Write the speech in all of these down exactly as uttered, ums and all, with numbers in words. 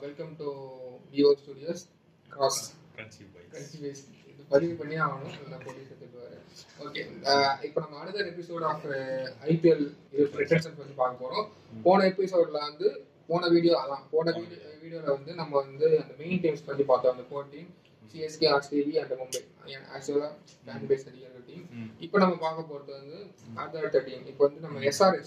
Welcome to P O studios கிராஸ் கன்சி வைஸ் இது பதிவு பண்ணி ஆகணும் இல்லை போலீஸ் எடுத்துக்குவாரு. ஓகே, இப்போ நம்ம அடுத்த எபிசோட் ஆஃப் ஐபிஎல் இது ரிட்டன்ஷன் பற்றி பார்க்க போகிறோம். போன எபிசோடில் வந்து போன வீடியோ அதான் போன வீடியோ வீடியோவில் வந்து நம்ம வந்து அந்த மெயின் டீம்ஸ் பற்றி பார்த்தோம். அந்த four team CSK, RCB and Mumbai ஆக்சுவலாக ஃபேன் பேஸ் அதிகம் டீம். இப்போ நம்ம பார்க்க போகிறது வந்து அடுத்த டீம். இப்போ வந்து நம்ம எஸ்ஆர்எச்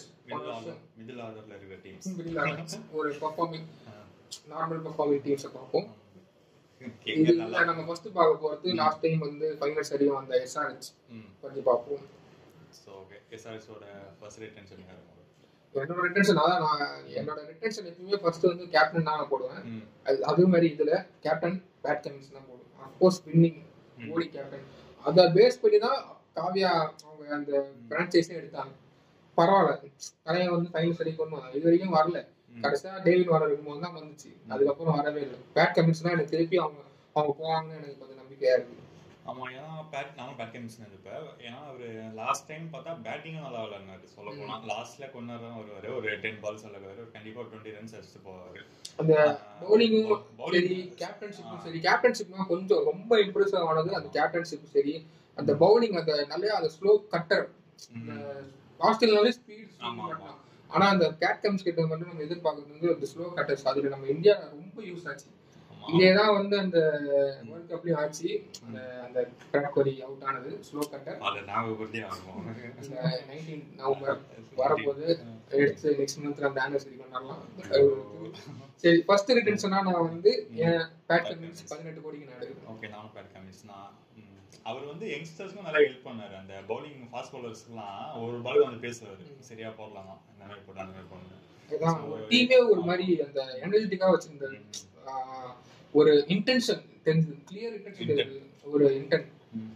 ஒரு பர்ஃபார்மிங் நார்மல் பர்ஃபார்மிங் டீம்ஸை பார்ப்போம். இதுல நம்ம ஃபர்ஸ்ட் பார்க்க போறது லாஸ்ட் டைம் வந்து ஃபைனல்ஸ் அடியும் அந்த எஸ்ஆர்எச் பத்தி பார்ப்போம். சோ ஓகே, எஸ்ஆர்எச் ஓட ஃபர்ஸ்ட் ரிட்டன்ஷன் யாரு? என்னோட ரிட்டன்ஷன் அதான். நான் என்னோட ரிட்டன்ஷன் எப்பவுமே ஃபர்ஸ்ட் வந்து கேப்டன் தான் போடுவேன். அதே மாதிரி இதுல கேப்டன் பேட் கமின்ஸ் தான் போடுவேன். அஃப்கோர்ஸ் வின்னிங் ஓடி கேப்டன் அதை பேஸ் பண்ணி தான் காவியா அவங்க அந்த பிரான்ச்சைஸே எடுத்தாங்க. பரவாயில்ல, தலையை வந்து ஃபைனல்ஸ் அடி கொண்டு வந்தாங்க. இது வரைக்கும் வரல. கடைசியா டேவிட் வார்னர் இருக்கும்போது தான் வந்துச்சு. அதுக்கப்புறம் வரவே இல்லை. பேட் கமின்ஸ்னா எனக்கு திருப்பி அவங்க அவங்க போவாங்கன்னு எனக்கு கொஞ்சம் நம்பிக்கையா இருக்கு. ஆமா, ஏன்னா பேட் நானும் பேட் கமின்ஸ் நினைப்பேன். ஏன்னா அவரு லாஸ்ட் டைம் பார்த்தா பேட்டிங்கும் நல்லா விளையாடுனாரு. சொல்ல போனா லாஸ்ட்ல கொஞ்ச நேரம் வருவாரு, ஒரு டென் பால்ஸ் விளையாடுவாரு, கண்டிப்பா டுவெண்ட்டி ரன்ஸ் அடிச்சுட்டு போவாரு. அந்த பவுலிங்கும் சரி, கேப்டன்ஷிப்பும் சரி. கேப்டன்ஷிப்னா கொஞ்சம் ரொம்ப இம்ப்ரெசிவ் ஆனது அந்த கேப்டன்ஷிப் சரி. அந்த பவுலிங் அந்த நல்ல அந்த ஸ்லோ கட்டர் ஆஸ்திரேலியாவே ஸ்பீட். ஆனா அந்த கேட் கம்ஸ் கிட்ட மட்டும் நம்ம எதிர்பார்க்கறது வந்து அந்த ஸ்லோ கட்டர்ஸ். அதுல நம்ம இந்தியா ரொம்ப யூஸ் ஆச்சு. இதேதான் வந்து அந்த வேர்ல்ட் கப்லயும் ஆச்சு. அந்த அந்த விராட் கோலி அவுட் ஆனது ஸ்லோ கட்டர். அது ஞாபகப்படுத்தி ஆகும். இந்த நைன்டீன் நவம்பர் வரப்போது எடுத்து நெக்ஸ்ட் மந்த் அந்த ஆனிவர்சரி கொண்டாடலாம். சரி, ஃபர்ஸ்ட் ரிட்டன்ஷனா நான் வந்து என் பேட் கமின்ஸ் பதினெட்டு கோடிக்கு நான் எடுக்கிறேன். ஓகே, நானும் பேட் கமின்ஸ் தான். அவர் வந்து யங்ஸ்டர்ஸ்க்கும் நிறைய ஹெல்ப் பண்ணாரு. அந்த பவுலிங் ஃபாஸ்ட் பவுலர்ஸ்க்குலாம் ஒரு பால் வந்து பேசுவாரு, சரியா போடலாம் அந்த மாதிரி போட்டு அந்த மாதிரி போடணும். டீமே ஒரு மாதிரி அந்த எனர்ஜெட்டிக்கா வச்சிருந்தாரு. ஒரு இன்டென்ஷன் தெரிஞ்சு, கிளியர் இன்டென்ஷன் தெரியுது, ஒரு இன்டென்ட்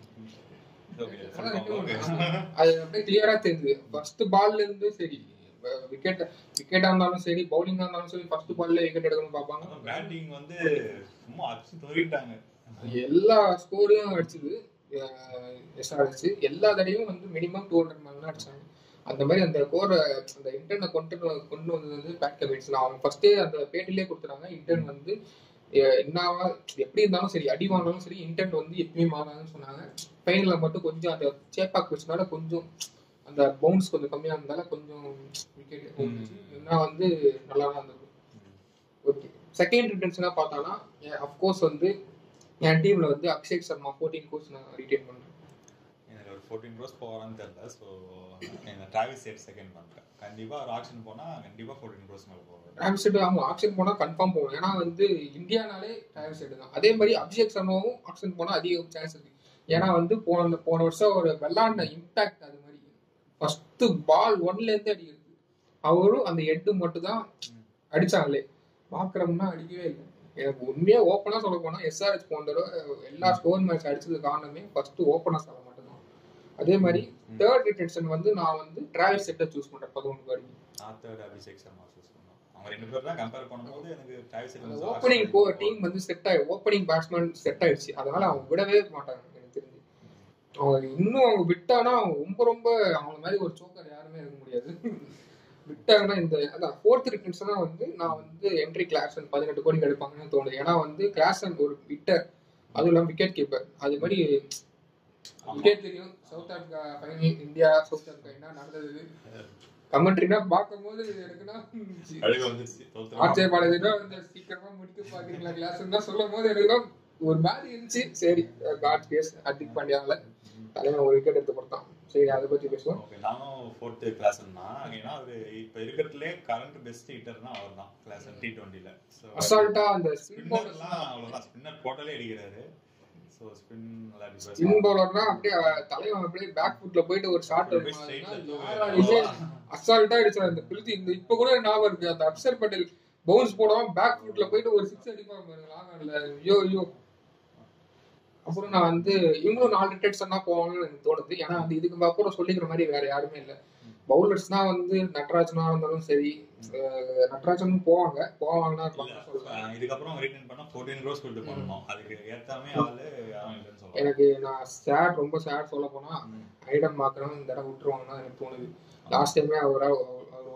அது அப்படியே கிளியரா தெரியுது. ஃபர்ஸ்ட் பால்ல இருந்து சரி, விக்கெட் விக்கெட்டா இருந்தாலும் சரி, பவுலிங்கா இருந்தாலும் சரி, ஃபர்ஸ்ட் பால்ல விக்கெட் எடுக்கணும்னு பார்ப்பாங்க. பேட்டிங் வந்து சும்மா அடிச்சு தோறிட்டாங்க. எல்லா ஸ்கோரையும் அடிச்சது எஸ்ஆர்எச். எல்லா தடையும் வந்து மினிமம் டூ ஹண்ட்ரட் மேல அடிச்சாங்க. அந்த மாதிரி அந்த கோரை அந்த இன்டர்னை கொண்டு கொண்டு வந்தது வந்து பேட் கமின்ஸ். அவங்க ஃபர்ஸ்டே அந்த பேட்டிலே கொடுத்துறாங்க. இன்டர்ன் வந்து என்னவா எப்படி இருந்தாலும் சரி, அடி வாங்கினாலும் சரி, இன்டர்ன் வந்து எப்பயுமே மாறாதுன்னு சொன்னாங்க. ஃபைனல்ல மட்டும் கொஞ்சம் அந்த சேப்பாக் வச்சனால கொஞ்சம் அந்த பவுன்ஸ் கொஞ்சம் கம்மியா இருந்தால கொஞ்சம் விக்கெட் போச்சு. ஏன்னா வந்து நல்லா தான் இருந்தது. ஓகே, செகண்ட் ரிட்டன்ஷனா பார்த்தானா அஃப்கோர்ஸ் வந்து என் டீம்ல வந்து அபிஷேக் சர்மா ஃபோர்டீன் கோர்ஸ் நான் ரிட்டைன் பண்றேன். எனக்கு ஒரு ஃபோர்டீன் கோர்ஸ் போவான்னு தெரியல. ஸோ இந்த டிராவிஸ் ஹெட் செகண்ட் பண்றேன். கண்டிப்பா ஒரு ஆக்ஷன் போனா கண்டிப்பா ஃபோர்டீன் கோர்ஸ் மேல போவேன். டிராவிஸ் ஹெட் ஆமா, ஆக்ஷன் போனா கன்ஃபார்ம் போவேன். ஏன்னா வந்து இந்தியானாலே டிராவிஸ் ஹெட் தான். அதே மாதிரி அபிஷேக் சர்மாவும் ஆக்ஷன் போனா அதிக சான்ஸ் இருக்கு. ஏன்னா வந்து போன போன வருஷம் ஒரு வெள்ளாண்ட இம்பாக்ட் அது மாதிரி ஃபர்ஸ்ட் பால் ஒன்ல இருந்து அடிக்கிறது. அவரும் அந்த எட்டு மட்டும் தான் அடிச்சாங்களே, பாக்குறோம்னா அடிக்கவே இல்லை. எனக்கு உண்மையா ஓப்பனா சொல்ல போனா எஸ்ஆர்எச் போன்ற எல்லா ஸ்கோர் மேட்ச் அடிச்சது காரணமே ஃபர்ஸ்ட் ஓப்பனர்ஸ் ஆக மட்டும் தான். அதே மாதிரி தேர்ட் ரிட்டன்ஷன் வந்து நான் வந்து டிராவிஸ் ஹெட்டை சூஸ் பண்றேன் பதினொன்று கோடிக்கு. நான் தேர்ட் அபிஷேக் சர்மா சூஸ் பண்ணேன். அவங்க ரெண்டு பேர் தான் கம்பேர் பண்ணும்போது எனக்கு டிராவிஸ் ஹெட் ஓப்பனிங் கோ டீம் வந்து செட் ஆயி ஓப்பனிங் பேட்ஸ்மேன் செட் ஆயிடுச்சு. அதனால அவங்க விடவே மாட்டாங்க எனக்கு தெரிஞ்சு. அவங்க இன்னும் அவங்க விட்டானா அவங்க ரொம்ப ரொம்ப அவங்க மாதிரி ஒரு சோக்கர் யாருமே இருக்க முடியாது. விட்டாங்கன்னா இந்த அதான் ஃபோர்த் ரிட்டன்ஷனா வந்து நான் வந்து என்ட்ரி கிளாசன் பதினெட்டு கோடி எடுப்பாங்கன்னு தோணுது. ஏன்னா வந்து கிளாசன் ஒரு விட்டர், அதுவும் இல்லாமல் விக்கெட் கீப்பர். அது மாதிரி விக்கெட் தெரியும். South Africa final India South Africa என்ன நடந்தது கமெண்ட்ரினா பார்க்கும் போது எனக்குன்னா ஆர்ஜே பாலாஜினா வந்து சீக்கிரமா முடிக்க பாக்குறீங்களா கிளாஸ் தான் சொல்லும் போது எனக்கு ஒரு மாதிரி இருந்துச்சு. சரி, காட் கேஸ் ஹர்திக் பாண்டியாவில் தலைவன் ஒரு விக்கெட் எடுத்து கொடுத்தான். சரி, அதை பத்தி பேசுவோம். நானும் ஃபோர்த் கிளாசன் தான். ஏன்னா அவரு இப்ப இருக்கிறதுலே கரண்ட் பெஸ்ட் ஹிட்டர்னா அவர் தான் கிளாசன் டி டுவெண்ட்டில. அசால்ட்டா அந்த ஸ்பின்னர்லாம் அவ்வளவுதான், ஸ்பின்னர் போட்டாலே அடிக்கிறாரு. சோ ஸ்பின் ஸ்பின் பவுலர்னா அப்படியே தலைவன் அப்படியே பேக் ஃபுட்ல போயிட்டு ஒரு ஷாட் அசால்ட்டா அடிச்சாரு. அந்த பிரித்தி இந்த இப்ப கூட ஞாபகம் இருக்கு. அந்த அக்ஷர் பட்டேல் பவுன்ஸ் போடாம பேக் ஃபுட்ல போயிட்டு ஒரு சிக்ஸ் அடிப்பாங்க பாருங்க லாங் ஆன்ல. ஐயோ ஐயோ. அப்புறம் நான் வந்து இவங்களும் நாலு ரிட்டன்ஷன் தான் போவாங்கன்னு எனக்கு தோணுது. ஏன்னா வந்து இதுக்கு அப்புறம் சொல்லிக்கிற மாதிரி வேற யாருமே இல்லை. பவுலர்ஸ்னா வந்து நட்ராஜனா இருந்தாலும் சரி, நட்ராஜனும் போவாங்க போவாங்கன்னா இதுக்கப்புறம் ரிட்டன் பண்ணா பதினான்கு க்ரோஸ் கொடுத்து பண்ணனும். அதுக்கு ஏத்தாமே ஆளு யாரும் இல்லன்னு சொல்றாங்க. எனக்கு நான் சேட் ரொம்ப சேட் சொல்ல போனா ஐடன் மார்க்கரும் இந்த தடவை விட்டுருவாங்கன்னா எனக்கு தோணுது. லாஸ்ட் டைமே அவர் அவர்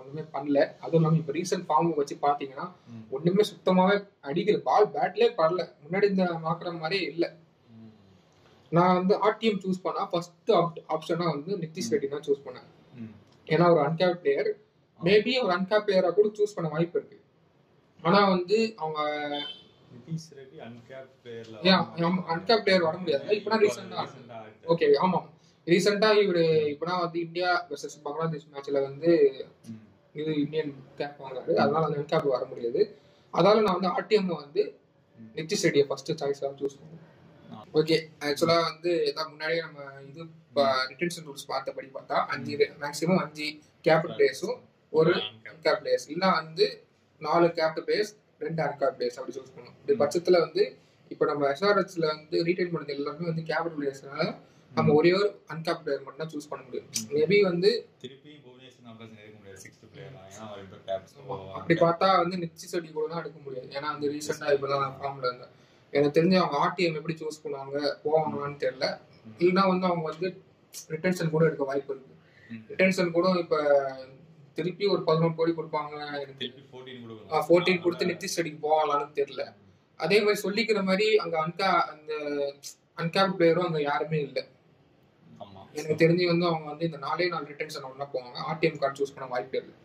ஒண்ணுமே பண்ணல. அதுவும் இல்லாம இப்ப ரீசெண்ட் ஃபார்ம் வச்சு பாத்தீங்கன்னா ஒண்ணுமே சுத்தமாவே அடிக்கல, பால் பேட்லயே படல, முன்னாடி இந்த மாக்குற மாதிரியே இல்ல. நான் வந்து ஆர்டிஎம் சூஸ் பண்ணா ஃபர்ஸ்ட் ஆப்ஷனா வந்து நிதிஷ் ரெட்டி தான் சூஸ் பண்ணேன். ஏன்னா ஒரு அன்கேப் பிளேயர், மேபி ஒரு அன்கேப் பிளேயரா கூட சூஸ் பண்ண வாய்ப்பு இருக்கு. ஆனா வந்து அவங்க நிதிஷ் ரெட்டி அன்கேப் பிளேயர்ல அன்கேப் பிளேயர் வர முடியாது. இப்பதான் ரீசெண்டா ஓகே ஆமா ரீசெண்டா இவரு இப்பதான் வந்து இந்தியா வெர்சஸ் பங்களாதேஷ் மேட்ச்ல வந்து இது இந்தியன் கேப் வாங்குறாரு, அதனால அந்த அன்கேப் வர முடியாது. அதனால நான் வந்து ஆர்டிஎம் வந்து நிதிஷ் ரெட்டியை ஃபர்ஸ்ட் சாய்ஸா சூஸ் பண்ணேன். ஓகே ஆக்சுவலா வந்து இதான் முன்னாடியே நம்ம இது ரிட்டன்ஷன் ரூல்ஸ் பார்த்தபடி பார்த்தா அஞ்சு மேக்ஸிமம் அஞ்சு கேப்டன் பிளேயர்ஸும் ஒரு அன்கேப் பிளேயர்ஸ் இல்ல வந்து நாலு கேப்டன் பிளேயர்ஸ் ரெண்டு அன்கேப் பிளேயர்ஸ் அப்படி சூஸ் பண்ணணும். இந்த பட்சத்துல வந்து இப்போ நம்ம எஸ்ஆர்ஹெச்ல வந்து ரீடைன் பண்ணது எல்லாருமே வந்து கேப்டன் பிளேயர்ஸ்னால நம்ம ஒரே ஒரு அன்கேப் பிளேயர் மட்டும் தான் சூஸ் பண்ண முடியும். மேபி வந்து திருப்பி புவனேஸ்வர் நம்பர்ஸ் எடுக்க முடியாது சிக்ஸ்த் பிளேயரா, ஏன்னா அவர் இப்ப கேப்ஸ் அப்படி பார்த்தா வந்து நிதிஷ் ரெட்டி கூட தான் எடுக்க முடியாது. ஏன்னா வந்து ரீசெண்டா இப்பதான் ஃபார்ம்ல இருந்தா எனக்கு தெரிஞ்சு அவங்க ஆர்டிஎம் எப்படி சூஸ் பண்ணுவாங்க போவாங்கன்னு தெரியல. இல்லைன்னா வந்து அவங்க வந்து ரிட்டன்ஷன் கூட எடுக்க வாய்ப்பு இருக்கு. ரிட்டன்ஷன் கூட இப்ப திருப்பி ஒரு பதினொன்று கோடி கொடுப்பாங்க, பதினான்கு கொடுத்து நிதிஷ் ரெட்டிக்கு போவாங்களான்னு தெரியல. அதே மாதிரி சொல்லிக்கிற மாதிரி அங்க அன்கா அந்த அன்கேப் பிளேயரும் அங்க யாருமே இல்லை. எனக்கு தெரிஞ்சு வந்து அவங்க வந்து இந்த நாலே நாலு ரிட்டன்ஷன் ஒன்னா போவாங்க, ஆர்டிஎம் கார்டு சூஸ் பண்ண வாய்ப்பு இல்லை.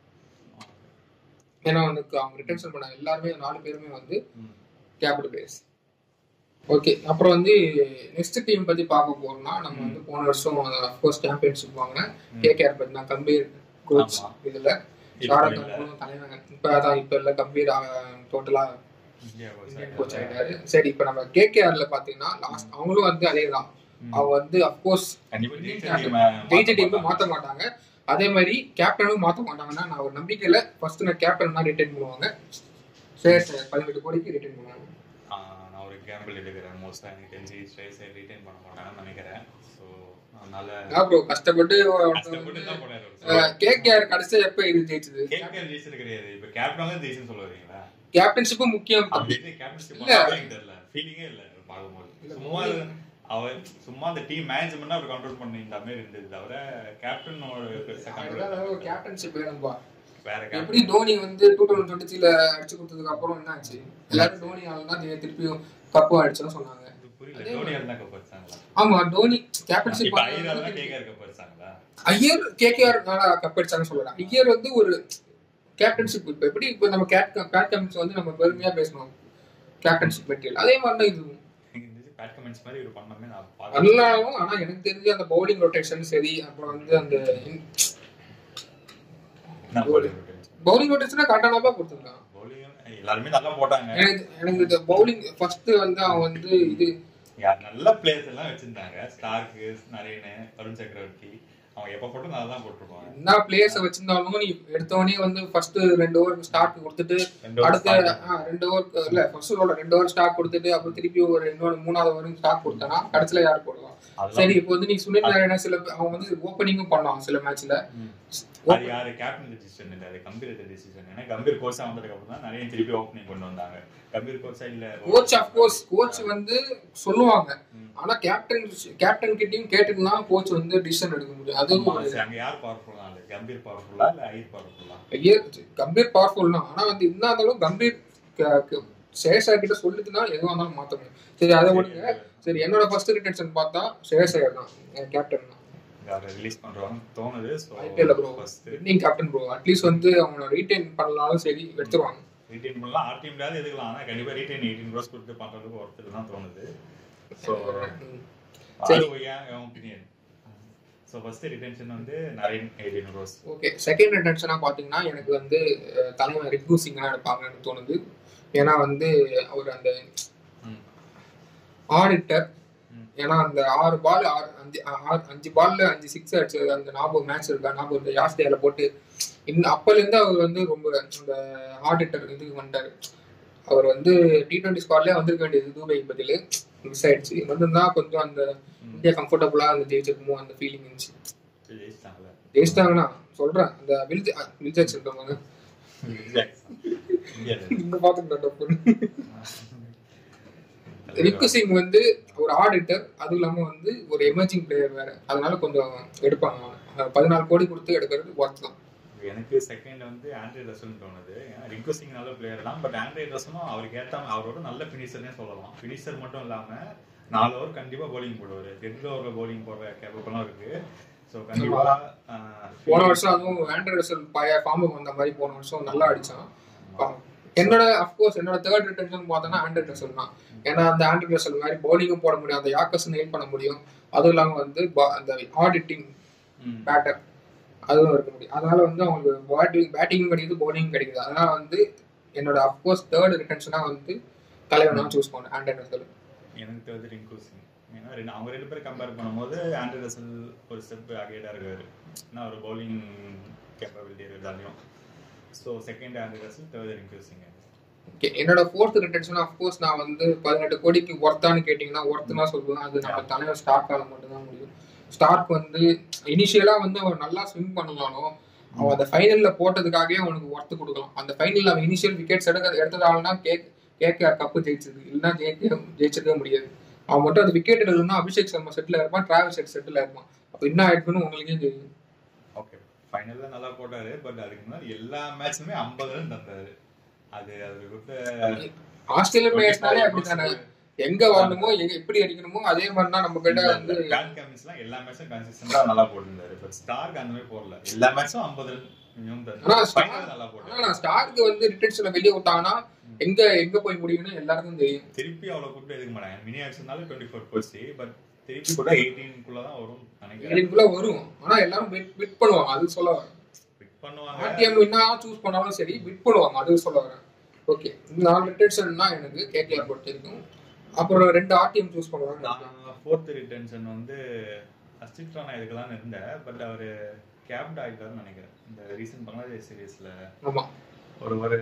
ஏன்னா வந்து அவங்க ரிட்டன்ஷன் பண்ண எல்லாருமே நாலு பேருமே வந்து கேபிட்டல் பிளேயர்ஸ். ஓகே அப்புறம் வந்து நெக்ஸ்ட் டீம் பத்தி பார்க்க போறோம்னா நம்ம வந்து போன வருஷம் அஃப்கோர்ஸ் சாம்பியன்ஷிப் வாங்கின கேகேஆர் பத்தினா கம்பீர் கோச் இதுல தலைவங்க இப்ப அதான் இப்ப இல்ல கம்பீர் டோட்டலா இந்தியன் கோச் ஆயிட்டாரு. சரி இப்ப நம்ம கேகேஆர்ல பாத்தீங்கன்னா லாஸ்ட் அவங்களும் வந்து அதேதான், அவங்க வந்து அஃப்கோர்ஸ் ஜெயிச்ச டீமும் மாற்ற மாட்டாங்க, அதே மாதிரி கேப்டனும் மாற்ற மாட்டாங்கன்னா நான் ஒரு நம்பிக்கையில ஃபர்ஸ்ட் நான் கேப்டன் தான் ரிட்டைன் பண்ணுவாங்க. சரி சார் பதினெட்டு கோடிக்கு ரிட்டைன் பண்ணுவாங்க. நான் ஒரு கேம்பிள் எடுக்கிறேன், மோஸ்டா எனக்கு தெரிஞ்சு ஸ்ட்ரைஸ் ரிட்டைன் பண்ண மாட்டாங்கன்னு நினைக்கிறேன். ஸோ அதனால ப்ரோ கஷ்டப்பட்டு கஷ்டப்பட்டு தான் போனாரு. கேகேஆர் கடைசியா எப்ப இது ஜெயிச்சது? கேகேஆர் ஜெயிச்சது கிடையாது, இப்போ கேப்டன் தான் ஜெயிச்சுன்னு சொல்ல வரீங்களா? கேப்டன்ஷிப்பும் முக்கியம். கேப்டன்ஷிப் தெரியல, ஃபீலிங்கே இல்லை பார்க்கும்போது. சும்மா அவர் சும்மா அந்த டீம் மேனேஜ்மெண்ட் அவர் கண்ட்ரோல் பண்ணிருந்த மாதிரி இருந்தது தவிர கேப்டனோட பெருசா கண்ட்ரோல் கேப்டன்ஷிப் வேணும்பா. எப்படி தோனி வந்து டூ தௌசண்ட் டுவெண்ட்டி த்ரீல அடிச்சு கொடுத்ததுக்கு அப்புறம் என்ன ஆச்சு? எல்லாரும் தோனி ஆளுனா திருப்பியும் கப்பு அடிச்சோன்னு சொன்னாங்க. தோனி ஆளுனா கப்பு அடிச்சாங்களா? ஆமா Dhoni captainship Iyer KKR cup அடிச்சாங்களா? ஐயர் கேகேஆர் கப்பு அடிச்சாங்கன்னு சொல்லலாம். ஐயர் வந்து ஒரு கேப்டன்ஷிப் இப்போ எப்படி இப்போ நம்ம கேட் பேட் கமெண்ட்ஸ் வந்து நம்ம பெருமையா பேசணும் கேப்டன்ஷிப் மெட்டீரியல், அதே மாதிரி தான் இதுவும் பேட் கமெண்ட்ஸ் மாதிரி ஒரு பண்ணமே நான் பார்த்தேன் நல்லாவும். ஆனா எனக்கு தெரிஞ்சு அந்த பவுலிங் ரொட்டேஷன் சரி, அப்புறம் வந்து அந்த பவுலிங் ரொட்டேஷனா கரெக்டானப்பா கொடுத்துருக்கான். பவுலிங் எல்லாருமே நல்லா போட்டாங்க. எனக்கு எனக்கு இந்த பவுலிங் ஃபர்ஸ்ட் வந்து அவன் வந்து இது யார் நல்ல பிளேயர்ஸ் எல்லாம் வச்சிருந்தாங்க, ஸ்டார்க்கு நரேனு வருண் சக்கரவர்த்தி, அவங்க எப்ப போட்டு நல்லா தான் போட்டுருப்பாங்க. என்ன பிளேயர்ஸை வச்சிருந்தாலும் நீ எடுத்தவொடனே வந்து ஃபர்ஸ்ட் ரெண்டு ஓவர் ஸ்டார்ட் கொடுத்துட்டு அடுத்த ரெண்டு ஓவர் இல்ல ஃபர்ஸ்ட் ஓவர் ரெண்டு ஓவர் ஸ்டார்ட் கொடுத்துட்டு அப்புறம் திருப்பி ஒரு இன்னொரு மூணாவது ஓவர் ஸ்டார்ட் கொடுத்தனா கடைசியில யார் போடுவாங்க? சரி இப்போ வந்து நீ சுனில் நாராயணா சில அவங்க வந்து ஓப்பனிங்கும் பண்ணாங்க சில மேட்ச்ல. அது யாரு கேப்டன் டிசிஷன் இல்ல, அது கம்பீர் டிசிஷன். ஏன்னா கம்பீர் கோச்சா வந்ததுக்கு அப்புறம் தான் நிறைய திருப்பி ஓப்பனிங் கொண்டு வந்தாங்க. கம்பீர் கோச்சா இல்ல கோச் ஆஃப் கோர்ஸ் கோச் வந்து சொல்லுவாங்க, ஆனா கேப்டன் கேப்டன் கிட்டயும் கேட்டுனா கோச் வந்து டிசிஷன் எடுக்க முடியும். அதுவும் அங்க யார் பவர்ஃபுல்லா இல்ல, கம்பீர் பவர்ஃபுல்லா இல்ல ஐயர் பவர்ஃபுல்லா? ஐயர் கம்பீர் பவர்ஃபுல் தான், ஆனா வந்து இருந்தாலும் கம்பீர் சேஷா கிட்ட சொல்லிட்டுனா எதுவா இருந்தாலும் மாத்த முடியும். சரி அதை விடுங்க. சரி என்னோட ஃபர்ஸ்ட் ரிட்டன்ஷன் பார்த்தா சேஷா தான் கேப்டன் தான் ரிலீஸ் பண்றாங்க தோணுது. So IPL bro winning captain bro at least வந்து அவங்க ரீடைன் பண்ணலாம்னு சரி எடுத்துருவாங்க. ரீடைன் பண்ணலாம் ஆர்டிஎம்லாவது எதுக்கலாம், ஆனா கண்டிப்பா ரீடைன் எயிட்டீன் க்ரோஸ் கொடுத்து பண்றதுக்கு ஒருத்தர் தான் தோணுது. சோ சரி என் ஒபினியன். சோ ஃபர்ஸ்ட் ரிட்டென்ஷன் வந்து Narine eighteen crores. Okay second ரிட்டென்ஷனா பாத்தீங்கன்னா எனக்கு வந்து தலைவர் ரிக்கு சிங் எடுப்பாங்கன்னு தோணுது. ஏன்னா வந்து அவர் அந்த ஆடிட்டர், ஏன்னா அந்த ஆறு பால் ஆறு அஞ்சு அஞ்சு பால்ல அஞ்சு சிக்ஸ் அடிச்சது அந்த ஞாபகம் மேட்ச் இருக்கா ஞாபகம் யாஸ்டேல போட்டு இன்னும் அப்பலேருந்து அவர் வந்து ரொம்ப அந்த ஆடிட்டர் இதுக்கு வந்துட்டாரு. அவர் வந்து டி ட்வெண்ட்டி ஸ்குவாட்லேயே வந்திருக்க வேண்டியது துபை பதில் மிஸ் ஆயிடுச்சு. வந்திருந்தா கொஞ்சம் அந்த இந்தியா கம்ஃபர்டபுளா அந்த ஜெயிச்சிருக்குமோ அந்த ஃபீலிங் இருந்துச்சு. ஜெயிச்சிட்டாங்கன்னா சொல்றேன் அந்த வில் வில் ஜாக்ஸ் இருக்காங்க இங்க பாத்துக்கிட்டேன். ரிக்கு சிங் வந்து ஒரு ஆடிட்டர், அதுவும் இல்லாம வந்து ஒரு எமர்ஜிங் பிளேயர் வேற, அதனால கொஞ்சம் எடுப்பாங்க. பதினாலு கோடி கொடுத்து எடுக்கிறது ஒர்த் தான். எனக்கு செகண்ட் வந்து ஆண்ட்ரே ரசல்னு தோணுது. ஏன்னா ரிங்கு சிங் நல்ல பிளேயர் தான், பட் ஆண்ட்ரே ரசலும் அவருக்கு ஏற்ற அவரோட நல்ல ஃபினிஷர்னே சொல்லலாம். ஃபினிஷர் மட்டும் இல்லாமல் நாலு ஓவர் கண்டிப்பாக பவுலிங் போடுவார். ரெண்டு ஓவர் பவுலிங் போடுற கேப்பபிளாக இருக்கு. ஸோ கண்டிப்பாக போன வருஷம் அதுவும் ஆண்ட்ரே ரசல் பழைய ஃபார்முக்கு வந்த மாதிரி போன வருஷம் நல்லா அடித்தான். என்னோட அஃப்கோர்ஸ் என்னோட தேர்ட் ரிட்டன்ஷன் பார்த்தோன்னா ஆண்ட்ரே ரசல் தான். ஏன்னா அந்த ஆண்ட்ரே ரசல் மாதிரி பவுலிங்கும் போட முடியும், அந்த யாக்கர்ஸ் நெயில் பண்ண முடியும். அதுவும் இல்லாமல் வந்து அந்த ஹார்ட் ஹிட்டிங் பேட்டர் அதுவும் இருக்க முடியும். அதனால வந்து அவங்களுக்கு பேட்டிங் பேட்டிங்கும் கிடைக்குது, பவுலிங்கும் கிடைக்குது. அதனால வந்து என்னோட அஃப்கோர்ஸ் தேர்ட் ரிட்டன்ஷனாக வந்து தலைவனாக சூஸ் பண்ணேன் ஆண்ட்ரே ரசல். எனக்கு தேர்ட் ரிங்கு சிங். ஏன்னா ரெண்டு அவங்க ரெண்டு பேரும் கம்பேர் பண்ணும்போது ஆண்ட்ரே ரசல் ஒரு ஸ்டெப் அகேடாக இருக்காரு. ஏன்னா ஒரு பவுலிங் கேப்பபிலிட்டி இருக்கிறதாலையும். So second Andre Russell, third Rinku Singh. Okay, என்னோட ஃபோர்த் ரிட்டன்ஷன் அஃப்கோர்ஸ் நான் வந்து பதினெட்டு கோடிக்கு ஒர்த்தான்னு கேட்டிங்கன்னா ஒர்த்துனா சொல்லுவேன். அது நம்ம தலைவர் ஸ்டார்க்கால மட்டும்தான் முடியும். ஸ்டார்க் வந்து இனிஷியலாக வந்து அவன் நல்லா ஸ்விங் பண்ணலாலும் அவன் அந்த ஃபைனலில் போட்டதுக்காகவே அவனுக்கு ஒர்த்து கொடுக்கலாம். அந்த ஃபைனலில் அவன் இனிஷியல் விக்கெட்ஸ் எடுக்க எடுத்ததாலனா கே கேகேஆர் கப்பு ஜெயிச்சது, இல்லைன்னா ஜெயிக்க ஜெயிச்சிருக்கவே முடியாது. அவன் மட்டும் அந்த விக்கெட் எடுக்கணும்னா அபிஷேக் சர்மா செட்டில் இருப்பான், டிராவிஸ் ஹெட் செட்டில் இருப்பான். அப்போ என்ன ஆயிடுக்குன்னு உங்களுக்கே தெரியும். ஓகே, ஃபைனலில் நல்லா போட்டாரு, பட் அதுக்கு முன்னாடி எல்லா மேட்சுமே ஐம்பது ரன் தந்தாரு. அது அது ஆஸ்திரேலியன் பிளேயர்ஸ்னாலே அப்படித்தானே, எங்க வரணுமோ எங்க எப்படி அடிக்கணுமோ அதே மாதிரி தான் நம்ம கிட்ட வந்து எல்லா மேட்சும் கன்சிஸ்டன்ட்டா நல்லா போட்டுருந்தாரு. பட் ஸ்டார்க் அந்த மாதிரி போடல, எல்லா மேட்சும் ஐம்பது ரன் மினிமம் தந்தாரு. நல்லா போட்டாரு. ஆனா ஸ்டார்க் வந்து ரிட்டன்ஷன்ல வெளிய விட்டாங்கன்னா எங்க எங்க போய் முடியும்னு எல்லாருக்கும் தெரியும். திருப்பி அவ்வளவு கூப்பிட்டு எடுக்க மாட்டாங்க. மினி ஆக்ஷன்னால இருபத்தி நான்கு போச்சு, பட் திருப்பி கூட பதினெட்டு குள்ள தான் வரும் நினைக்கிறேன். பதினெட்டு குள்ள வரும். ஆனா எல்லாரும் பிட் பிட் பண்ணுவாங்க, அது சொல்ல வரேன். பிட் பண்ணுவாங்க. ஆர்டிஎம் என்ன சூஸ் பண்ணாலும் சரி பிட் பண்ணுவாங்க, அது சொல்ல வரேன். ஓகே, நாலு ரிட்டன்ஷன்னா எனக்கு கேகேஆர் பொறுத்திருக்கும். அப்புறம் ரெண்டு ஆர்டிஎம் சூஸ் பண்ணுவாங்க. நான் ஃபோர்த் ரிட்டன்ஷன் வந்து அஸ்டித் ராணா இதுக்கெல்லாம் இருந்தேன், பட் அவர் கேப்ட் ஆகிட்டாருன்னு நினைக்கிறேன் இந்த ரீசன்ட் பங்களாதேஷ் சீரீஸ்ல. ஆமா, ஒரு ஒரு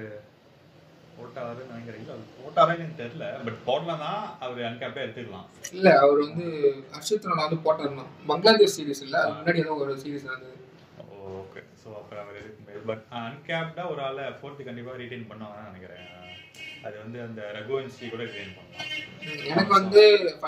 போட்டாரு நினைக்கிறேன். இல்லை போட்டாரே எனக்கு தெரியல, பட் போடலன்னா அவர் அன்கேப்டா எடுத்துக்கலாம். இல்லை அவர் வந்து அஸ்டித் ராணா வந்து போட்டாருன்னா பங்களாதேஷ் சீரீஸ் இல்லை, அது முன்னாடி ஏதோ ஒரு சீரீஸ் நடந்தது. ஓகே, ஸோ அப்புறம் அவர் எடுக்க முடியாது. பட் அன்கேப்டா ஒரு ஆளை ஃபோர்த்து கண்டிப்பாக ரீட்டைன் பண்ணுவாங்கன்னு நினைக்கிறேன். அது வந்து அந்த ரகுவன்சி கூட ரிட்டைன் பண்ணலாம். எனக்கு வந்து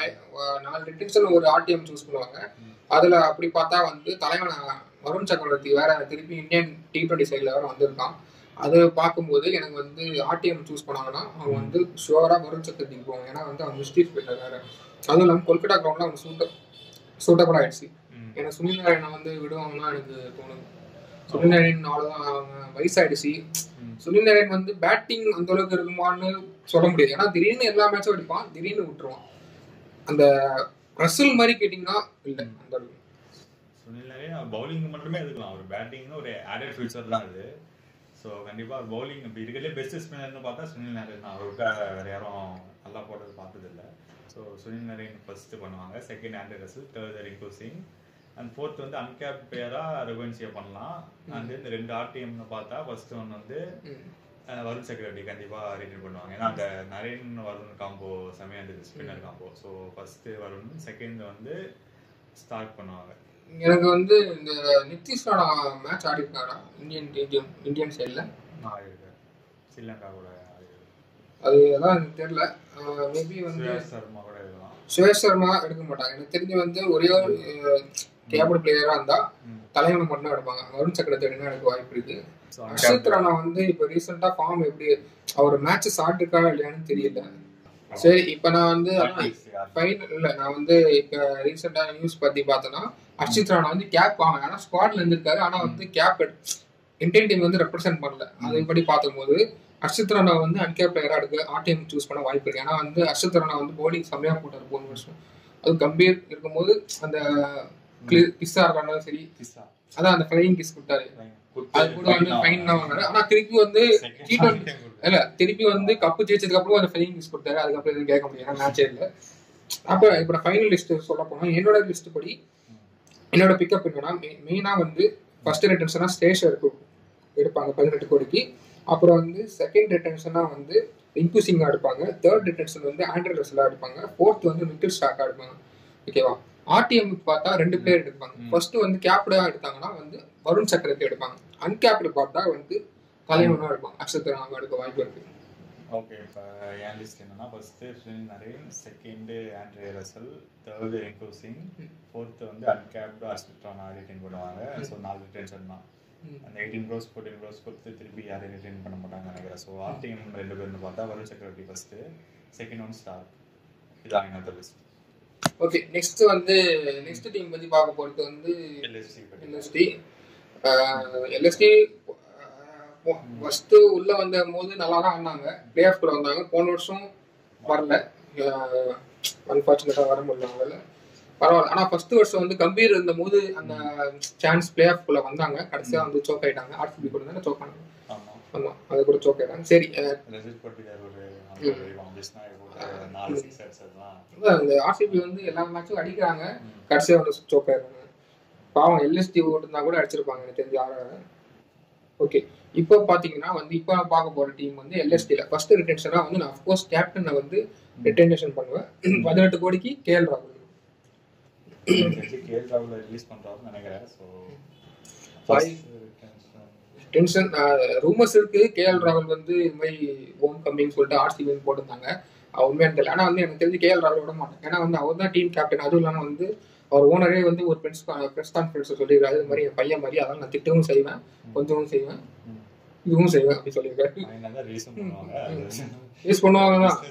நாலு ரிட்டன்ஷன் ஒரு ஆர்டிஎம் சூஸ் பண்ணுவாங்க. அதில் அப்படி பார்த்தா வந்து தலைவன் வருண் சக்கரவர்த்தி வேற திருப்பி இந்தியன் டி டுவெண்ட்டி சைடில் வேற வந்திருக்கான். அது பார்க்கும்போது எனக்கு வந்து ஆர்டிஎம் சூஸ் பண்ணாங்கன்னா அவங்க வந்து ஷுவராக வருண் சக்கரவர்த்திக்கு போவாங்க. ஏன்னா வந்து அவங்க மிஸ்டீஸ் போயிட்டார் வேற. அதுவும் இல்லாமல் கொல்கட்டா கிரவுண்டில் அவங்க சூட்டர் சூட்டபிள் ஆயிடுச்சு. எனக்கு சுனில் நாராயணை வந்து விடுவாங்கன்னா எனக்கு தோணுது. சுனில் நாராயண் அவ்வளோதான், அவங்க வயசாயிடுச்சு. சுனில் நாராயண் வந்து பேட்டிங் அந்த அளவுக்கு இருக்குமான்னு சொல்ல முடியாது. ஏன்னா திடீர்னு எல்லா மேட்சும் அடிப்பான், திடீர்னு விட்டுருவான். அந்த ரசல் மாதிரி கேட்டிங்கன்னா இல்லை அந்த அளவுக்கு. சுனில் நாராயண் பவுலிங் மட்டுமே எடுக்கலாம், ஒரு பேட்டிங்னு ஒரு ஆடட் ஃபியூச்சர் தான் அது. ஸோ கண்டிப்பாக பவுலிங் இப்போ இருக்கிறதுலே பெஸ்ட் ஸ்பின்னர்னு பார்த்தா சுனில் நாராயண் தான். அவருக்கு வேறு யாரும் நல்லா போட்டது பார்த்ததில்லை. ஸோ சுனில் நாராயண் ஃபர்ஸ்ட் பண்ணுவாங்க, second Andre Russell, third Rinku Singh, and fourth வந்து அன்கேப் பிளேயரா ரகுவன்சியை பண்ணலாம். அண்ட் இந்த ரெண்டு ஆர்டிஎம்னு பார்த்தா ஃபர்ஸ்ட் ஒன் வந்து வருண் சக்கரவர்த்தி கண்டிப்பாக ரிட்டைன் பண்ணுவாங்க. ஏன்னா அந்த நரேன் வருண் காம்போ செமையாக இருந்தது, spinner combo. So first Varun, second வந்து ஸ்டார்ட் பண்ணுவாங்க. எனக்கு வந்து இந்த நிதிஷ் ராணா மேட்ச் ஆடி இருக்காரா இந்தியன் இந்தியன் இந்தியன் சைடில்? ஆடி இருக்காரு, ஸ்ரீலங்கா கூட ஆடி இருக்காரு. அது அதான் எனக்கு தெரியல. மேபி வந்து சர்மா கூட இருக்கலாம். சுரேஷ் சர்மா எடுக்க மாட்டாங்க. எனக்கு தெரிஞ்சு வந்து ஒரே ஒரு கேபிள் பிளேயராக இருந்தால் தலைவனை மட்டும் எடுப்பாங்க. வருண் சக்கரவர்த்தி எடுக்க எனக்கு வாய்ப்பு இருக்கு. அஸ்டித் ராணா வந்து இப்போ ரீசெண்டாக ஃபார்ம் எப்படி அவர் மேட்சஸ் ஆடிருக்கா இல்லையான்னு தெரியல. சரி, இப்போ நான் வந்து ஃபைனல் இல்லை, நான் வந்து இப்போ ரீசெண்டாக நியூஸ் பற்றி பார்த்தேன்னா அஸ்டித் ராணா வந்து கேப் வாங்க, ஆனால் ஸ்குவாட்ல இருந்திருக்காரு. ஆனால் வந்து கேப் இந்தியன் டீம் வந்து ரெப்ரசென்ட் பண்ணல. அதன்படி பார்க்கும்போது அஸ்டித் ராணா வந்து அன்கேப் பிளேயராக எடுக்க ஆர்டிஎம் சூஸ் பண்ண வாய்ப்பு இருக்கு. ஏன்னா வந்து அஸ்டித் ராணா வந்து பவுலிங் செம்மையாக போட்டார் போன வருஷம். அது கம்பீர் இருக்கும்போது அந்த கிஸ்ஸா இருந்தாலும் சரி, அதான் அந்த ஃப்ளையிங் கிஸ் கொடுத்தாரு, அது கூட வந்து ஃபைன் தான் வாங்கினாரு. ஆனால் திருப்பி வந்து டி டுவெண்ட்டி இல்லை திருப்பி வந்து கப்பு ஜெயிச்சதுக்கு அப்புறம் அந்த ஃப்ளையிங் கிஸ் கொடுத்தாரு. அதுக்கப்புறம் எதுவும் கேட்க முடியாது, மேட்சே இல்லை. அப்போ இப்போ ஃபைனல் லிஸ்ட் சொல்ல போனால் என்னோட லிஸ்ட் படி என்னோட பிக்கப் என்னன்னா மெயினாக வந்து ஃபர்ஸ்ட் ரிட்டன்ஷனாக ஸ்டேஷன் எடுப்பாங்க பதினெட்டு கோடிக்கு. அப்புறம் வந்து செகண்ட் ரிட்டன்ஷனாக வந்து ரிங்கு சிங்கா எடுப்பாங்க. தேர்ட் ரிட்டன்ஷன் வந்து ஆண்ட்ரே ரசலா எடுப்பாங்க. ஃபோர்த் வந்து மிக்கில் ஸ்டார்க்கா எடுப்பாங்க. ஓகேவா? ஆர்டிஎம் பார்த்தா ரெண்டு பிளேயர் எடுப்பாங்க. ஃபர்ஸ்ட் வந்து கேப்டா எடுத்தாங்கன்னா வந்து வருண் சக்கரவர்த்தி எடுப்பாங்க. அன்கேப்டு பார்த்தா வந்து தலைவனா எடுப்பாங்க. அக்ஷத் ராணா எடுக்க வாய்ப்பு இருக்கு. ஓகே, இப்போ என் லிஸ்ட் என்னன்னா first Sunil Narayan, second Andre Russell, third Rinku Singh, fourth வந்து அன்கேப்டு அக்ஷத் ராணா ரிட்டைன் பண்ணுவாங்க. ஸோ நாலு ரிட்டன்ஷன் தான். அந்த எயிட்டீன் க்ரோஸ் ஃபோர்டீன் க்ரோஸ் கொடுத்து திருப்பி யாரையும் ரிட்டைன் பண்ண மாட்டாங்கன்னு நினைக்கிறேன். ஸோ ஆர்டிஎம் ரெண்டு பேர்னு பார்த்தா வருண் சக்கரவர்த்தி ஃபர்ஸ்ட், செகண்ட் ஒன் ஸ்டார். இதான் என்னோட லிஸ்ட். ஓகே, நெக்ஸ்ட் வந்து நெக்ஸ்ட் டீம் பத்தி பார்க்க போறது வந்து எல்எஸ்டி. எல்எஸ்டி எல்எஸ்டி ஃபர்ஸ்ட் உள்ள வந்த போது நல்லா தான் ஆனாங்க, பிளே ஆஃப் கூட வந்தாங்க. போன வருஷம் வரல, அன்ஃபார்ச்சுனேட்டா வர முடியல அவங்களால. பரவாயில்ல. ஆனால் ஃபர்ஸ்ட் வருஷம் வந்து கம்பீர் இருந்த போது அந்த சான்ஸ் பிளே ஆஃப் குள்ள வந்தாங்க, கடைசியாக வந்து சோக் ஆயிட்டாங்க. ஆர்சிபி கூட தானே சோக் ஆனாங்க. ஆமாம், அது கூட சோக் ஆயிட்டாங்க. சரி, இந்த ஆர்சிபி வந்து எல்லா மேட்சும் அடிக்கிறாங்க, கடைசியாக வந்து சோக் ஆயிடுறாங்க. பாவம், எல்எஸ்டி ஓட்டுனா கூட அடிச்சிருப்பாங்க எனக்கு தெரிஞ்சு ஆறாங்க. ஓகே, இப்போ பார்த்தீங்கன்னா வந்து இப்போ நான் பார்க்க போகிற டீம் வந்து எல்எஸ்டியில் ஃபர்ஸ்ட் ரிட்டென்ஷனாக வந்து நான் அஃப்கோர்ஸ் கேப்டனை வந்து ரிட்டென்ஷன் பண்ணுவேன். பதினெட்டு கோடிக்கு கேஎல் ராகுல். கேஎல் ராகுல் ரிலீஸ் பண்ணுறாருன்னு நினைக்கிறேன். ஸோ டென்ஷன் ரூமர்ஸ் இருக்கு, கேஎல் ராகுல் வந்து இது மாதிரி ஹோம் கம்மிங் சொல்லிட்டு ஆர்சிபின்னு போட்டிருந்தாங்க. உண்மையான தெரியல. ஆனால் வந்து எனக்கு தெரிஞ்சு கேஎல் ராகுல் விட மாட்டேன். ஏன்னா வந்து அவர் தான் டீம் கேப்டன். அதுவும் இல்லாமல் வந்து அவர் ஓனரே வந்து ஒரு ப்ரெஸ் ப்ரெஸ் கான்ஃபரன்ஸை சொல்லியிருக்காரு, இது மாதிரி என் பையன் மாதிரி, அதான் நான் திட்டவும் செய்வேன், கொஞ்சமும் செய்வேன், இதுவும் செய்வேன் அப்படி சொல்லியிருக்காரு. யூஸ் பண்ணுவாங்க தான்.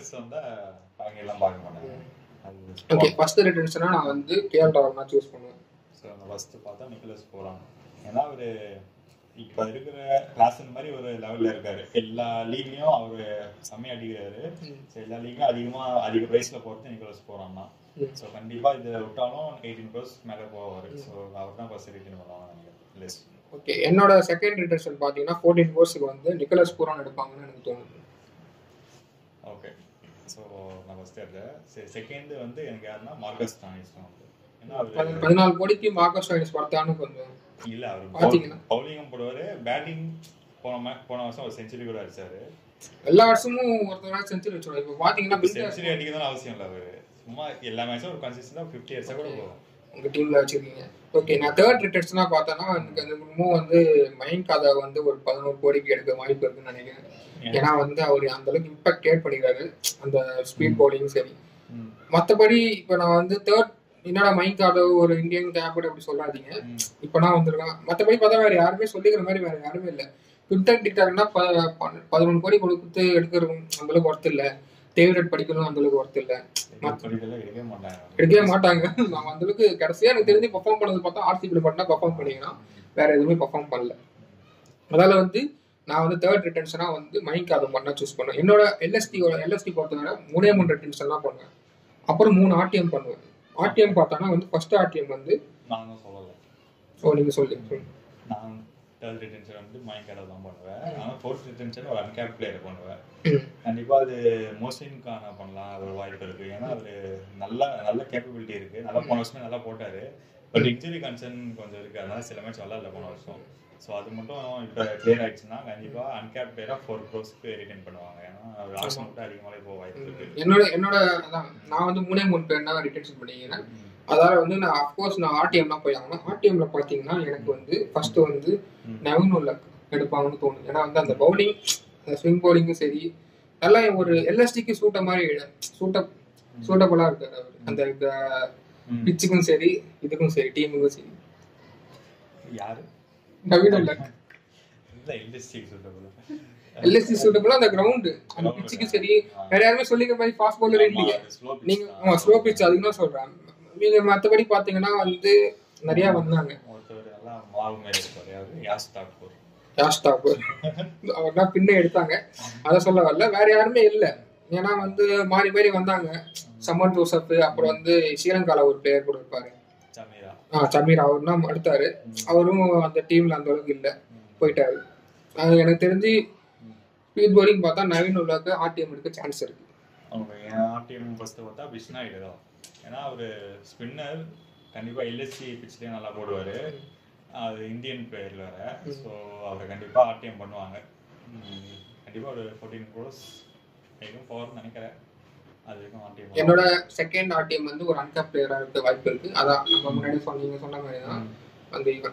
ஓகே, ஃபர்ஸ்ட் ரிட்டென்ஷனாக நான் வந்து கேஎல் ராகுல் தான் சூஸ் பண்ணுவேன். ஸோ ஃபர்ஸ்ட் பார்த்தா நிக்கலஸ் போகிறாங்க. ஏன்னா அவர் இப்போ இருக்கிற கிளாஸ் மாதிரி ஒரு லெவலில் இருக்காரு. எல்லா லீக்லையும் அவர் செம்மையாக அடிக்கிறாரு. ஸோ எல்லா லீக்லையும் அதிகமாக அதிக ப்ரைஸில் போகிறது நிக்கலஸ் போகிறான்னா. ஸோ கண்டிப்பாக இதை விட்டாலும் எயிட்டீன் க்ரோஸ் மேலே போவார். ஸோ அவர் தான் ஃபர்ஸ்ட் ரிட்டைன் பண்ணுவாங்க லிஸ்ட். ஓகே, என்னோட செகண்ட் ரிட்டென்ஷன் பார்த்தீங்கன்னா ஃபோர்டீன் க்ரோஸுக்கு வந்து நிக்கலஸ் பூரான் எடுப்பாங்கன்னு எனக்கு தோணுது. ஓகே, ஸோ நான் ஃபர்ஸ்ட் எடுத்தேன். சரி, செகண்ட் வந்து எனக்கு யாருன்னா மார்க்கஸ் ஸ்டானிஸ் தான். ஏன்னா பதினாலு கோடிக்கு மார்க்கஸ் ஸ்டானிஸ் பார்த்தான்னு கொஞ்சம் இல்லை, அவர் பவுலிங்கும் போடுவார், பேட்டிங் போன போன வருஷம் ஒரு செஞ்சுரி கூட அடிச்சாரு. எல்லா வருஷமும் ஒருத்தர் செஞ்சுரி வச்சுருவாரு. இப்போ பார்த்தீங்கன்னா செஞ்சுரி அடிக்கதான் அவசியம் இல்லை, அவர் சும்மா எல்லா மேட்சும் ஒரு கன்சிஸ்டன்டாக ஃபிஃப்டி இயர்ஸாக கூட போகும். உங்கள் டீமில் வச்சுருக்கீங்க. ஓகே, நான் தேர்ட் ரிட்டர்ஸ்னா பார்த்தேன்னா எனக்கு அந்த இன்னமும் வந்து மைண்ட் காதை வந்து ஒரு பதினோரு கோடிக்கு எடுக்க வாய்ப்பு இருக்குன்னு நினைக்கிறேன். ஏன்னா வந்து அவர் அந்த அளவுக்கு இம்பாக்ட் கிரியேட் பண்ணிக்கிறாரு, அந்த ஸ்பீட் பவுலிங் சரி. மற்றபடி இப்போ நான் வந்து தேர்ட் என்னோட மைண்ட் காதை ஒரு இந்தியன் கேப்டன் அப்படி சொல்லாதீங்க, இப்போ நான் வந்திருக்கேன். மற்றபடி பார்த்தா வேறு யாருமே சொல்லிக்கிற மாதிரி வேறு யாருமே இல்லை. குவிண்டன் டிக்டாக்னா ப பதினொன்று கோடி கொடுத்து எடுக்கிறது அந்தளவுக்கு ஒர்த்து இல்லை. டேவிட் படிக்கணும் அந்தளவுக்கு ஒர்த்து இல்லை, எடுக்கவே மாட்டாங்க. நம்ம அந்தளவுக்கு கடைசியாக எனக்கு தெரிஞ்சு பர்ஃபார்ம் பண்ணது பார்த்தா ஆர்சிபியில் மட்டும் தான் பர்ஃபார்ம் பண்ணிங்கன்னா வேற எதுவுமே பர்ஃபார்ம் பண்ணல. அதால வந்து நான் வந்து தேர்ட் ரிட்டென்ஷனாக வந்து மைண்ட் காதை மட்டும் சூஸ் பண்ணுவேன். என்னோட எல்எஸ்டியோட எல்எஸ்டி பொறுத்தவரை மூணே மூணு ரிட்டென்ஷன்லாம் பண்ணுவேன், அப்புறம் மூணு ஆர்டிஎம் பண்ணுவேன். ஆர்டிஎம் பார்த்தானா வந்து ஃபர்ஸ்ட் ஆர்டிஎம் வந்து நான் சொல்லலை. ஓ நீங்கள் சொல்லுங்க. நான் தேர்ட் ரிட்டென்ஷன் வந்து மைண்ட் கார்டை தான் பண்ணுவேன். ஆனால் ஃபோர்த் ரிட்டென்ஷன் ஒரு அன்கேப் பிளேயர் பண்ணுவேன். கண்டிப்பாக அது மோஸ்டின்கான பண்ணலாம் ஒரு வாய்ப்பு இருக்குது. ஏன்னா அவர் நல்ல நல்ல கேப்பபிலிட்டி இருக்குது, நல்லா போன வருஷமே நல்லா போட்டார். பட் இன்ஜுரி கன்சர்ன் கொஞ்சம் இருக்குது, அதனால சில மேட்ச் விளாட்ல போன வருஷம். ஸோ அது மட்டும் இப்போ கிளியர் ஆயிடுச்சுன்னா கண்டிப்பாக அன்கேப் பிளேயராக ஃபோர் க்ரோஸ்க்கு ரிட்டைன் பண்ணுவாங்க. ஏன்னா அவர் ஆப்ஷன் மட்டும் அதிகமாக போக வாய்ப்பு இருக்குது. என்னோட என்னோட அதான் நான் வந்து மூணே மூணு பேர் தான் ரிட்டென்ஷன் பண்ணிக்கிறேன். அதால வந்து நான் அஃப்கோர்ஸ் நான் ஆர்டிஎம் தான் போய் ஆகணும். ஆர்டிஎம்ல பார்த்தீங்கன்னா எனக்கு வந்து ஃபர்ஸ்ட் வந்து நவீன் உள்ள எடுப்பாங்கன்னு தோணும். ஏன்னா வந்து அந்த பவுலிங் ஸ்விங் பவுலிங்கும் சரி நல்லா ஒரு எல்எஸ்டிக்கு சூட்ட மாதிரி சூட்டப் சூட்டபுளாக இருக்காரு அவர். அந்த பிச்சுக்கும் சரி இதுக்கும் சரி டீமுக்கும் சரி. யாரு நவீன் உள்ள எல்எஸ்டி சூட்டபுளா அந்த கிரவுண்டு அந்த பிச்சுக்கும் சரி வேற யாருமே சொல்லிக்கிற மாதிரி ஃபாஸ்ட் பவுலரே இல்லையே. நீங்க ஆமா ஸ்லோ பிச் அதுக்கு தான் சொல்றேன். நீங்க மற்றபடி பாத்தீங்கன்னா வந்து நிறைய வந்தாங்க. அவர்தான் பின்ன எடுத்தாங்க, அதை சொல்ல வரல. வேற யாருமே இல்லை. ஏன்னா வந்து மாறி மாறி வந்தாங்க. சமன் ஜோசப், அப்புறம் வந்து ஸ்ரீலங்கால ஒரு பிளேயர் கூட இருப்பாரு ஆஹ் சமீர், அவர் தான் எடுத்தாரு. அவரும் அந்த டீம்ல அந்த அளவுக்கு இல்லை, போயிட்டாரு. அது எனக்கு தெரிஞ்சு ஸ்பீட் பவுலிங் பார்த்தா நவீன் உள்ளாக்கு ஆர்டிஎம் எடுக்க சான்ஸ் இருக்கு. ஆர்டிஎம் ஃபர்ஸ்ட் பார்த்தா விஷ்ணாயிடு தான். ஏன்னா அவர் ஸ்பின்னர் கண்டிப்பாக எல்எஸ்சி பிச்லேயே நல்லா போடுவார். அது இந்தியன் பிளேயரில் வேறு. ஸோ அவரை கண்டிப்பாக ஆர்டிஎம் பண்ணுவாங்க. கண்டிப்பாக ஒரு ஃபோர்டீன் க்ரோஸ் வரைக்கும் போகிறேன்னு நினைக்கிறேன். அது வரைக்கும் ஆர்டிஎம். என்னோட செகண்ட் ஆர்டிஎம் வந்து ஒரு அன்கேப் பிளேயராக இருக்க வாய்ப்பு இருக்குது. அதான் நம்ம முன்னாடி சொன்னீங்க சொன்ன மாதிரி தான் அந்த இவன்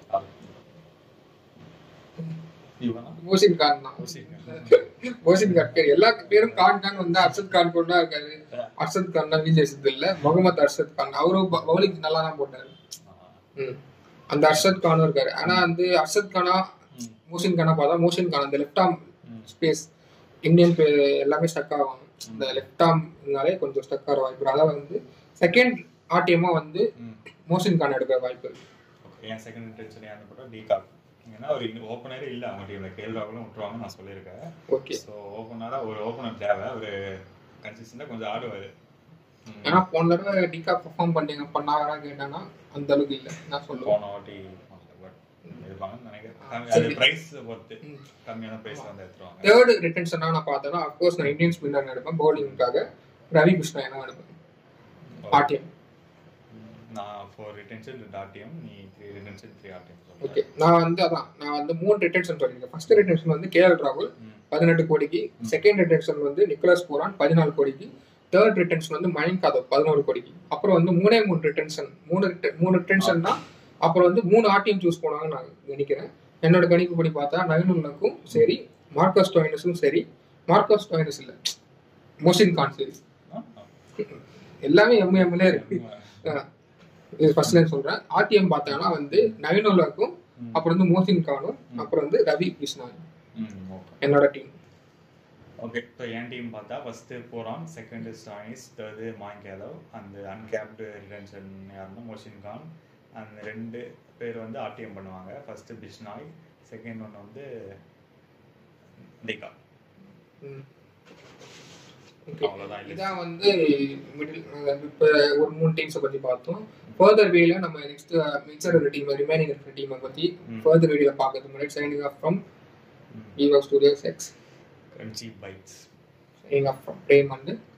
மோசின் கான் தான். மோசின் கான் பேர் எல்லா பேரும் கான் கான் வந்து அர்ஷத் கான் கொண்டா இருக்காரு. அர்ஷத் கான் தான் விஜய் சித்து இல்லை, முகமது அர்ஷத் கான். அவரும் பவுலிங் நல்லா தான் போட்டாரு. அந்த அர்ஷத் கானும் இருக்காரு. ஆனா வந்து அர்ஷத் கானா மோஷின் கானா பார்த்தா மோஷின் கான் அந்த லெஃப்ட் ஆர்ம் ஸ்பேஸ் இந்தியன் எல்லாமே ஸ்டக் ஆகும். இந்த லெஃப்ட் ஆர்ம்னாலே கொஞ்சம் ஸ்டக் ஆகிற வாய்ப்பு. அதாவது வந்து செகண்ட் ஆர்டிஎம்மா வந்து மோஷின் கான் எடுக்கிற வாய்ப்பு. என் செகண்ட் இன்டென்ஷன் யாருன்னு போட்டா டிகாக். ஏன்னா ஒரு ஓப்பனரே இல்லை அவங்க டீமில். கேஎல் ராகுலும் விட்டுருவாங்க நான் சொல்லியிருக்கேன். ஓகே. ஸோ ஓப்பனராக ஒரு ஓப்பனர் தேவை. ஒரு கன்சிஸ்டண்டாக கொஞ்சம் ஆடுவார். ஏன்னா போன தடவை டிகாக் பர்ஃபார்ம் பண்ணீங்க பண்ணாரா கேட்டாங்கன்னா அந்த அளவுக்கு இல்லை நான் சொல்லுவேன். போன வாட்டி இருப்பாங்கன்னு நினைக்கிறேன். அது பிரைஸ் பொறுத்து கம்மியான பிரைஸ் வந்து எடுத்துருவாங்க. தேர்ட் ரிட்டென்ஷனாக நான் பார்த்தேன்னா அஃப்கோர்ஸ் நான் இந்தியன் ஸ்பின்னர் எடுப்பேன். பவுலிங்காக ரவி கிருஷ்ணா என்ன எடுப்பேன் ஆர்டிஎம். நான் ஃபோர் ரிட்டென்ஷன் ரெண்டு ஆர்டிஎம், நீ three retention three RTM. Okay. நான் வந்து அதான் நான் வந்து மூணு ரிட்டென்ஷன் சொல்லியிருக்கேன். ஃபர்ஸ்ட் ரிட்டென்ஷன் வந்து கேஎல் ராகுல் பதினெட்டு கோடிக்கு, செகண்ட் ரிட்டென்ஷன் வந்து நிக்கோலஸ் பூரான் பதினாலு கோடிக்கு, தேர்ட் ரிட்டென்ஷன் வந்து மயங்க் யாதவ் பதினோரு கோடிக்கு. அப்புறம் வந்து மூணே மூணு ரிட்டென்ஷன் மூணு மூணு ரிட்டென்ஷன் தான். அப்புறம் வந்து மூணு ஆர்டிஎம் சூஸ் போனாங்கன்னு நான் நினைக்கிறேன். என்னோட கணிப்பு படி பார்த்தா நவீனுக்கும் சரி, மார்க்கஸ் ஸ்டோயினஸும் சரி, மார்க்கஸ் ஸ்டோயினஸ் இல்லை மோஷின் கான் சரி, எல்லாமே எம்எம்ல இருக்கு. இது ஃபர்ஸ்ட் லைன் சொல்றேன். ஆர்டிஎம் பார்த்தாங்கன்னா வந்து நவீனுக்கும் அப்புறம் வந்து மோஷின் கானும் அப்புறம் வந்து ரவி கிருஷ்ணா என்னோட டீம். ஓகே. ஸோ என் டீம் பார்த்தா first Pooran, second Stoinis, third Mayank Yadav, அந்த அன்கேப்டு ரிட்டென்ஷன் யாருன்னா மோஷின் கான். அந்த ரெண்டு பேர் வந்து ஆர்டிஎம் பண்ணுவாங்க. ஃபர்ஸ்ட் பிஷ்னாய், செகண்ட் ஒன்று வந்து டிகா. இதான் வந்து மிடில் இப்போ ஒரு மூணு டீம்ஸை பற்றி பார்த்தோம். ஃபர்தர் வேல நம்ம நெக்ஸ்ட் மிக்சர் இருக்கிற டீம் ரிமைனிங் இருக்கிற டீமை பற்றி ஃபர்தர் வீடியோவில் பார்க்கறதுக்கு முன்னாடி signing off from Eva studios X கன்சி bytes. Signing off from Prem and